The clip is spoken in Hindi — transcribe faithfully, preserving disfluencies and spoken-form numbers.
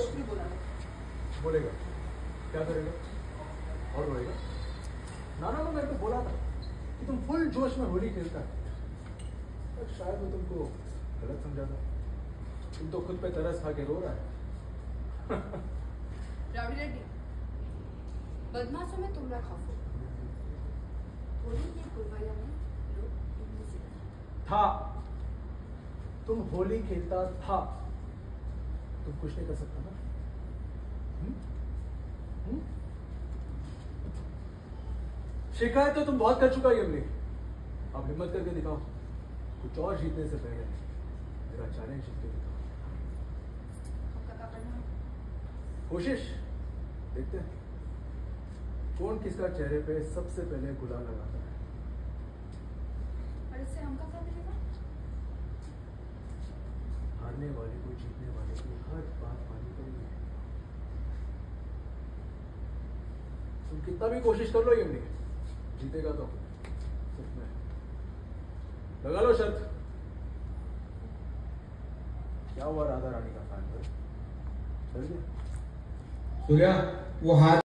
कुछ भी बोला है। बोलेगा क्या करेगा और बोलेगा नाना ने मेरे को बोला था कि तुम फुल जोश में होली खेलता है, पर शायद मैं तुमको गलत समझा था। तुम तो खुद पे तरस खा के रो रहा है। रावी रेड्डी, बदमाशों में तुम ना खौफ हो। होली के पुरवैया में लोग इनमें से था, तुम होली खेलता था, तुम कुछ नहीं कर सकता ना। हुँ? हुँ? शिकायत तो तुम बहुत कर चुका है यमली, अब हिम्मत करके दिखाओ, कुछ और जीतने से पहले मेरा चैलेंज जीत के दिखाओ। आपका क्या करना है? कोशिश देखते हैं कौन किसका चेहरे पे सबसे पहले गुलाल लगाता है। और इससे हमका क्या मिलेगा? हारने वाले को जीतने वाले की हर बात माननी पड़ेगी। तुम कितना भी कोशिश कर लो यमली, जीतेगा तो सिर्फ मैं। लगा लो शर्त। क्या हुआ राधा रानी का फैन? चल गया सूर्या, वो हाथ